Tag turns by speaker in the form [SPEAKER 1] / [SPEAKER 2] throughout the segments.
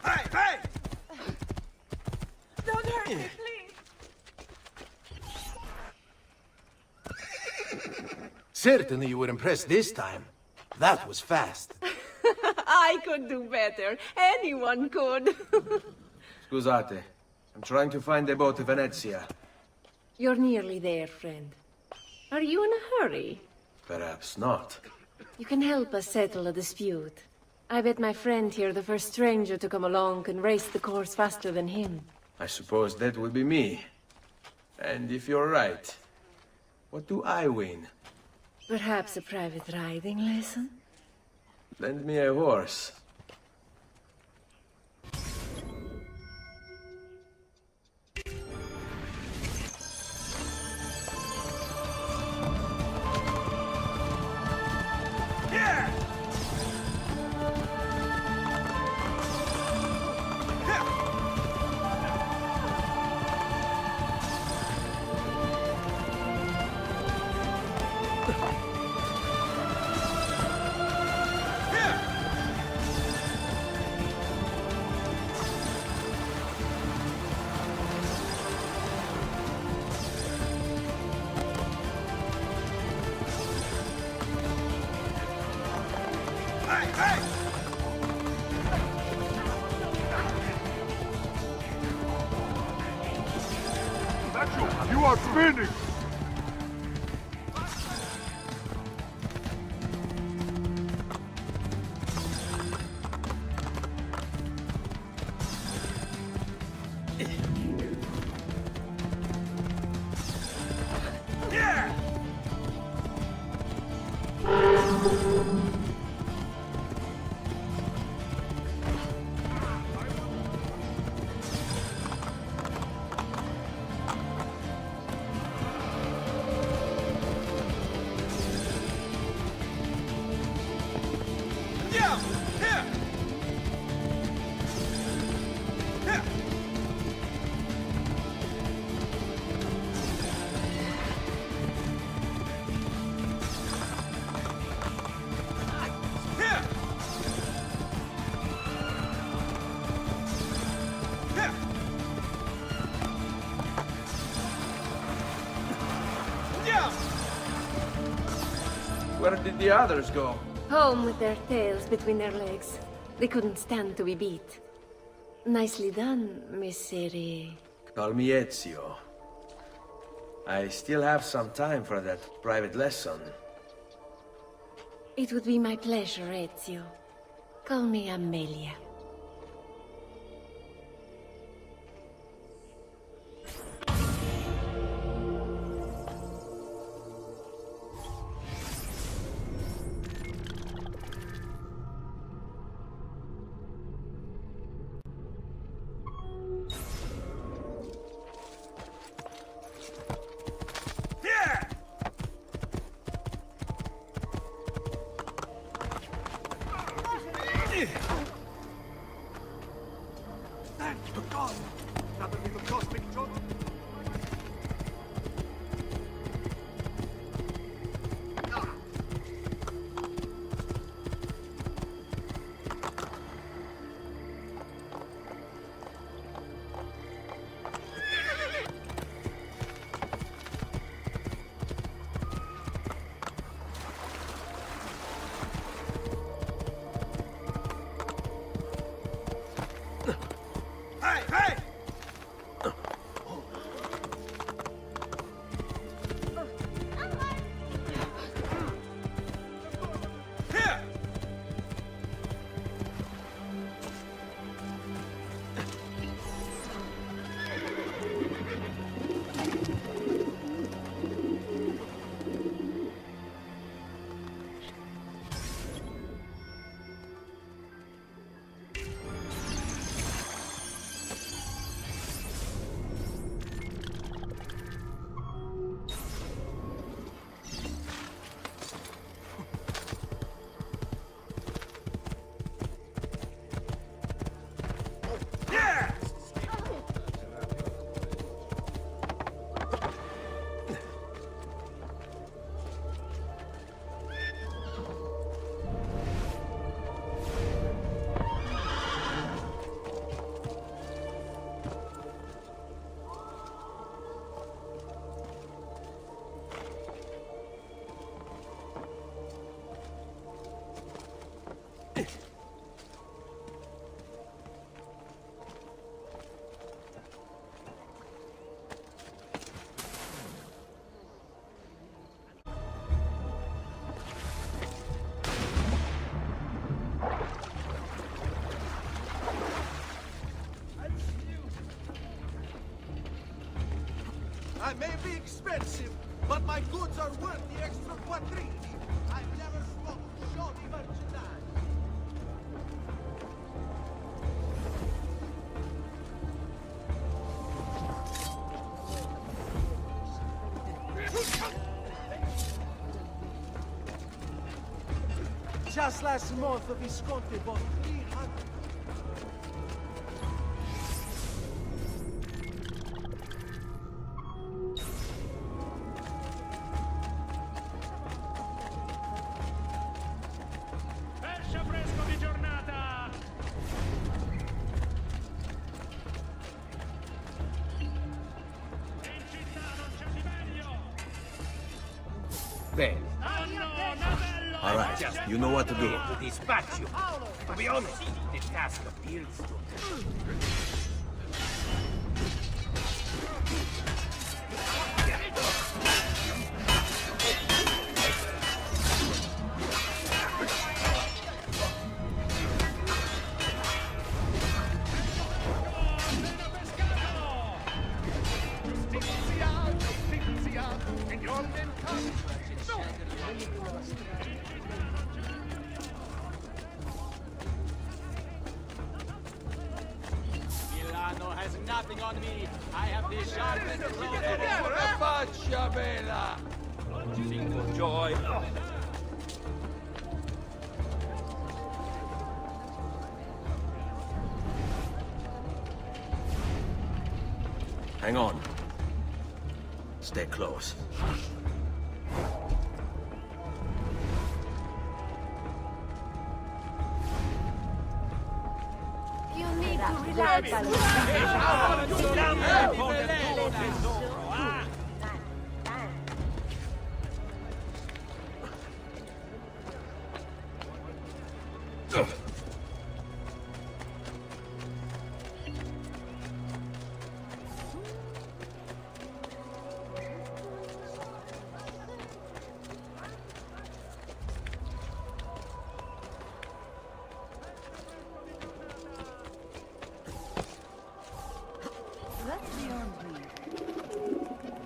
[SPEAKER 1] Hey, hey!
[SPEAKER 2] Don't hurt me, please!
[SPEAKER 1] Certainly you were impressed this time. That was fast.
[SPEAKER 2] I could do better. Anyone could.
[SPEAKER 3] Scusate. I'm trying to find the boat to Venezia.
[SPEAKER 2] You're nearly there, friend. Are you in a hurry?
[SPEAKER 3] Perhaps not.
[SPEAKER 2] You can help us settle a dispute. I bet my friend here, the first stranger to come along, can race the course faster than him.
[SPEAKER 3] I suppose that would be me. And if you're right, what do I win?
[SPEAKER 2] Perhaps a private riding lesson?
[SPEAKER 3] Lend me a horse.
[SPEAKER 4] You are spinning!
[SPEAKER 3] Where did the others go?
[SPEAKER 2] Home with their tails between their legs. They couldn't stand to be beat. Nicely done, Messere.
[SPEAKER 3] Call me Ezio. I still have some time for that private lesson.
[SPEAKER 2] It would be my pleasure, Ezio. Call me Amelia.
[SPEAKER 1] I may be expensive, but my goods are worth the extra quattrini. I've never smoked shoddy merchandise. Just last month, Visconti bought 300.
[SPEAKER 4] Pesce fresco di giornata! In città non c'è di meglio!
[SPEAKER 3] Bene.
[SPEAKER 4] Oh no, navello!
[SPEAKER 3] All right, you know what to do.
[SPEAKER 5] To dispatch you. To be honest, the task appeals to me.
[SPEAKER 6] Milano has nothing on me. I have the sharpest
[SPEAKER 3] Faccia bella!
[SPEAKER 5] Single joy.
[SPEAKER 3] Hang on. Stay close.
[SPEAKER 2] You need to relax. That's beyond me.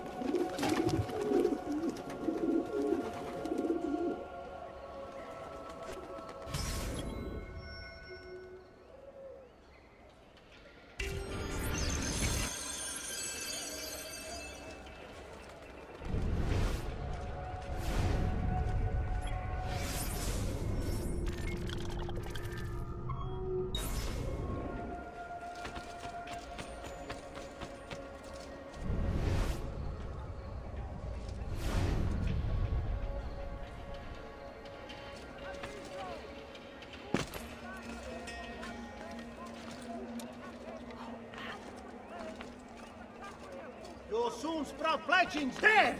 [SPEAKER 1] You'll soon sprout fletchings there!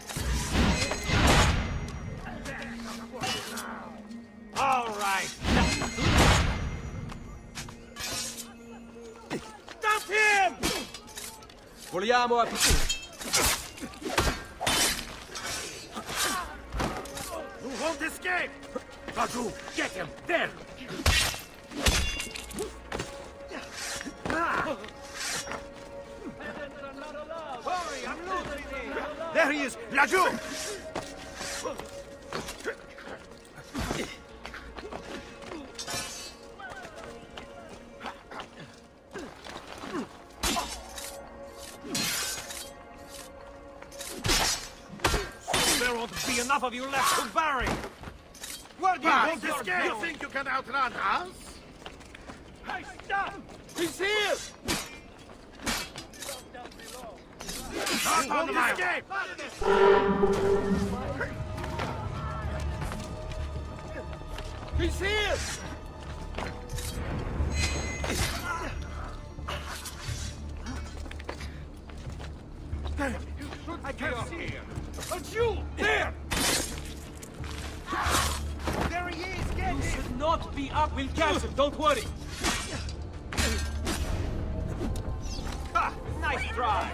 [SPEAKER 5] All right.
[SPEAKER 1] Stop him!
[SPEAKER 3] Vogliamo a...
[SPEAKER 1] You won't escape! Raju, get him! There!
[SPEAKER 6] Hurry, I'm losing it!
[SPEAKER 1] There he is! Raju!
[SPEAKER 5] There won't be enough of you left to bury.
[SPEAKER 1] Where do you
[SPEAKER 5] Pass
[SPEAKER 1] won't
[SPEAKER 5] your
[SPEAKER 1] escape? You
[SPEAKER 5] gun.
[SPEAKER 1] think you can outrun us?
[SPEAKER 5] Hey, stop!
[SPEAKER 1] He's here! Not on the escape! He's here!
[SPEAKER 5] I can't see him.
[SPEAKER 1] It's you! There!
[SPEAKER 5] There he is. Get him. Should not be up. We'll catch him. Don't worry. Ha! Nice try.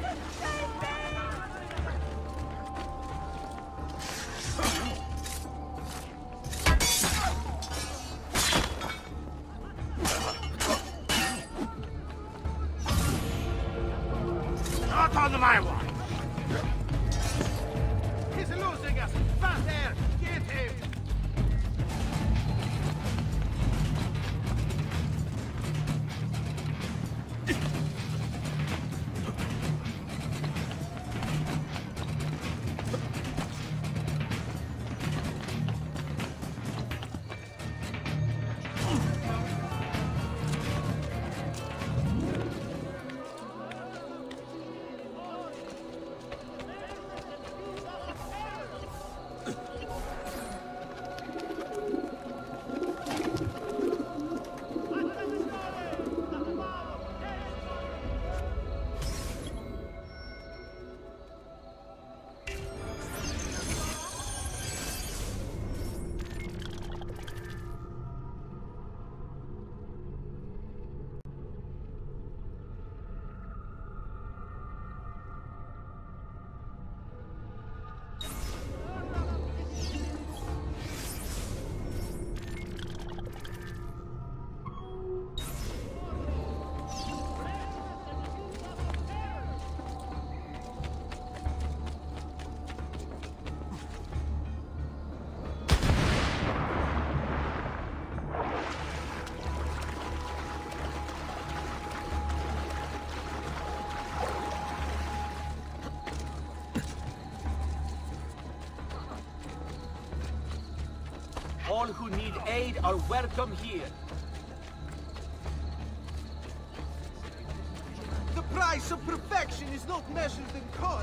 [SPEAKER 1] Not on my watch!
[SPEAKER 5] aid are welcome here.
[SPEAKER 1] The price of perfection is not measured in coin.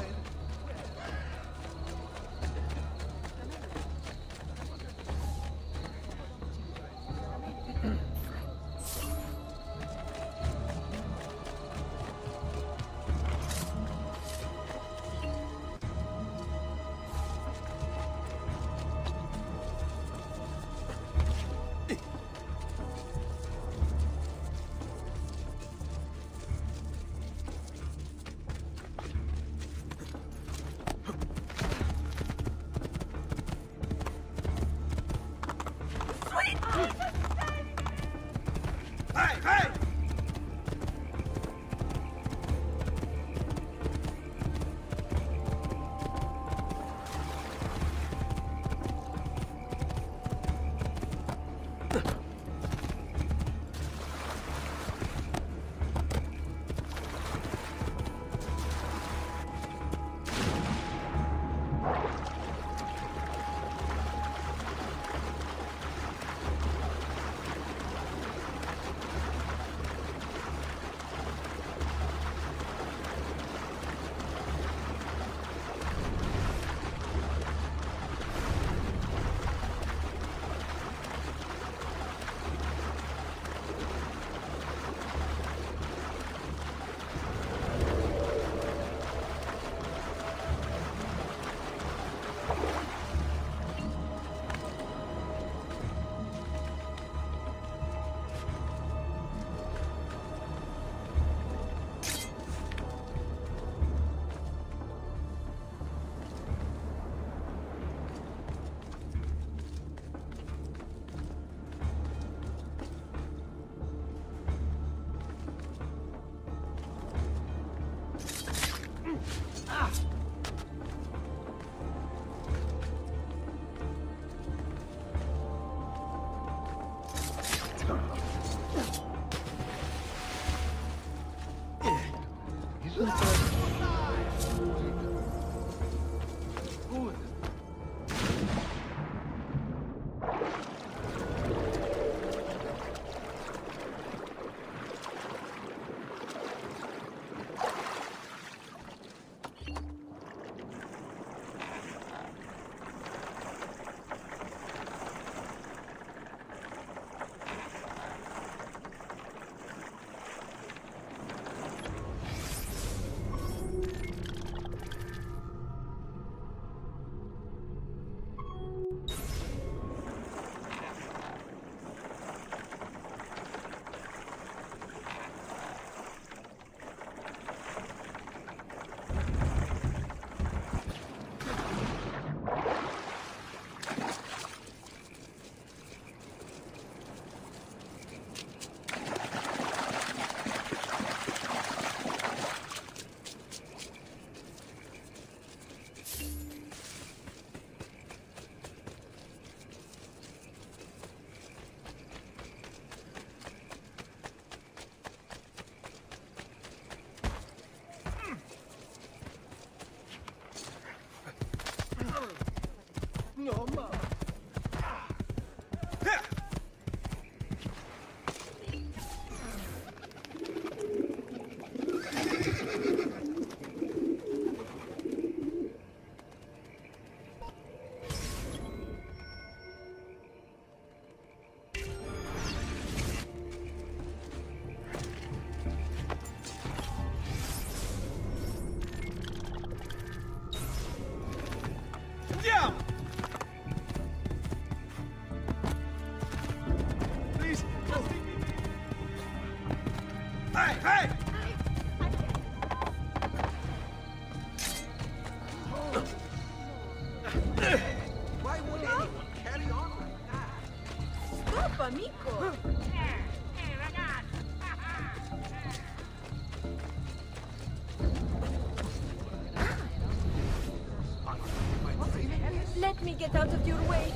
[SPEAKER 2] Let me get out of your way.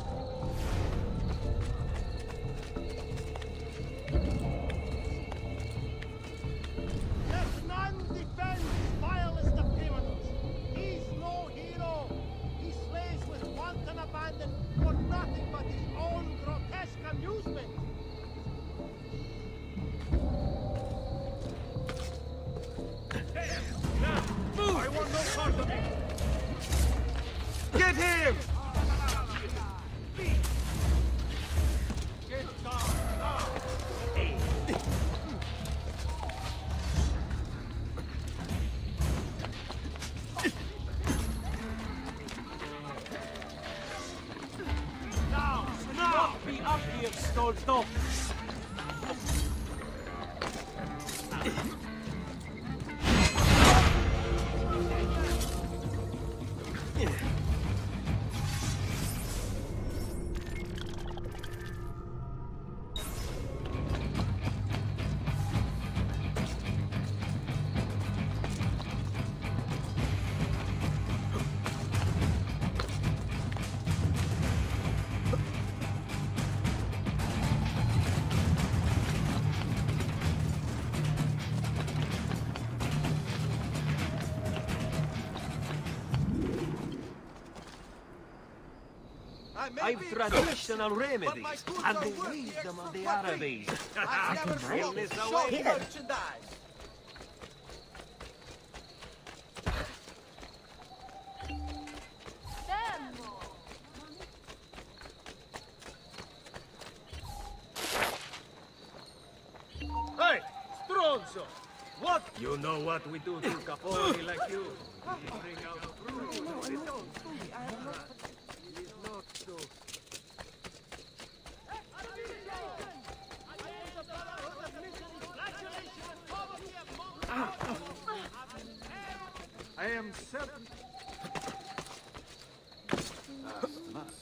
[SPEAKER 4] Let none defend this vilest of criminals. He's no hero. He slays with wanton abandon for nothing but his own grotesque
[SPEAKER 5] Stop! I've traditional remedies and the wisdom of the Arabes.
[SPEAKER 1] I've never smoked
[SPEAKER 5] Illness
[SPEAKER 1] shoddy
[SPEAKER 5] away.
[SPEAKER 1] merchandise.
[SPEAKER 5] Hey, Stronzo! What? You know what we do to Capori like you? We bring out fruit. Not so. I am certain.